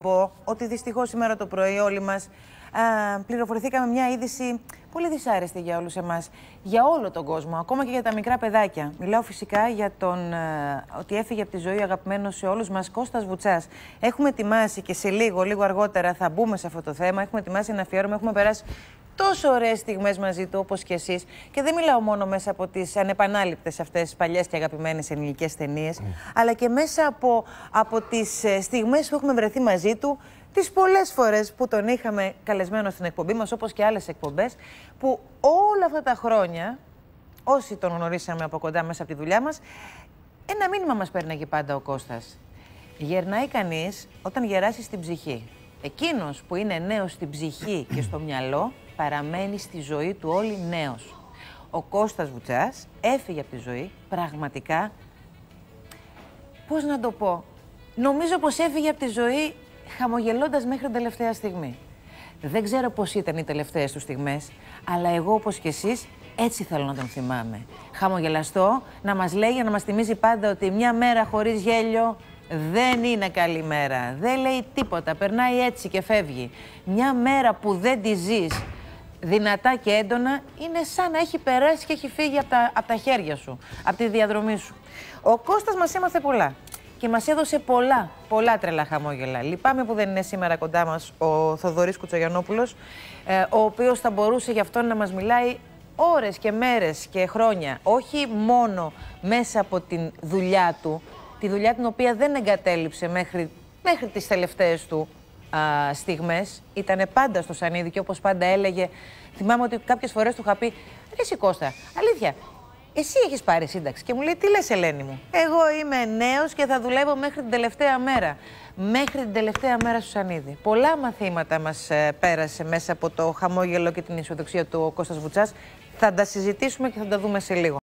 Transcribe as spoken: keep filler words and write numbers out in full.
πω ότι δυστυχώς σήμερα το πρωί όλοι μας α, πληροφορηθήκαμε μια είδηση πολύ δυσάρεστη για όλους εμάς, για όλο τον κόσμο, ακόμα και για τα μικρά παιδάκια. Μιλάω φυσικά για τον α, ότι έφυγε από τη ζωή αγαπημένος σε όλους μας Κώστας Βουτσάς. Έχουμε ετοιμάσει και σε λίγο, λίγο αργότερα θα μπούμε σε αυτό το θέμα, έχουμε ετοιμάσει ένα αφιέρωμα, έχουμε περάσει τόσο ωραίες στιγμές μαζί του, όπως και εσείς. Και δεν μιλάω μόνο μέσα από τις ανεπανάληπτες αυτές παλιές και αγαπημένες ελληνικές ταινίες, mm. αλλά και μέσα από, από τις στιγμές που έχουμε βρεθεί μαζί του, τις πολλές φορές που τον είχαμε καλεσμένο στην εκπομπή μας, όπως και άλλες εκπομπές, που όλα αυτά τα χρόνια, όσοι τον γνωρίσαμε από κοντά μέσα από τη δουλειά μας, ένα μήνυμα μας πέρναγε πάντα ο Κώστας. Γερνάει κανείς όταν γεράσει στην ψυχή. Εκείνος που είναι νέος στην ψυχή και στο μυαλό, παραμένει στη ζωή του όλη νέος. Ο Κώστας Βουτσάς έφυγε από τη ζωή πραγματικά, πώς να το πω, νομίζω πως έφυγε από τη ζωή χαμογελώντας μέχρι την τελευταία στιγμή. Δεν ξέρω πώς ήταν οι τελευταίες του στιγμές, αλλά εγώ όπως και εσείς έτσι θέλω να τον θυμάμαι. Χαμογελαστό, να μας λέει, να μας θυμίζει πάντα ότι μια μέρα χωρίς γέλιο δεν είναι καλή μέρα. Δεν λέει τίποτα, περνάει έτσι και φεύγει. Μια μέρα που δεν τη ζεις δυνατά και έντονα, είναι σαν να έχει περάσει και έχει φύγει από τα, από τα χέρια σου, από τη διαδρομή σου. Ο Κώστας μας έμαθε πολλά και μας έδωσε πολλά, πολλά τρελά χαμόγελα. Λυπάμαι που δεν είναι σήμερα κοντά μας ο Θοδωρής Κουτσογιαννόπουλος, ε, ο οποίος θα μπορούσε γι' αυτό να μας μιλάει ώρες και μέρες και χρόνια, όχι μόνο μέσα από τη δουλειά του, τη δουλειά την οποία δεν εγκατέλειψε μέχρι, μέχρι τις τελευταίες του α, στιγμές. Ήτανε πάντα στο σανίδι και όπως πάντα έλεγε, θυμάμαι ότι κάποιες φορές του είχα πει «Ρε εσύ Κώστα, αλήθεια, εσύ έχεις πάρει σύνταξη?» Και μου λέει «Τι λες Ελένη μου, εγώ είμαι νέος και θα δουλεύω μέχρι την τελευταία μέρα». Μέχρι την τελευταία μέρα στο σανίδι. Πολλά μαθήματα μας ε, πέρασε μέσα από το χαμόγελο και την αισιοδοξία του ο Κώστας Βουτσάς. Θα τα συζητήσουμε και θα τα δούμε σε λίγο.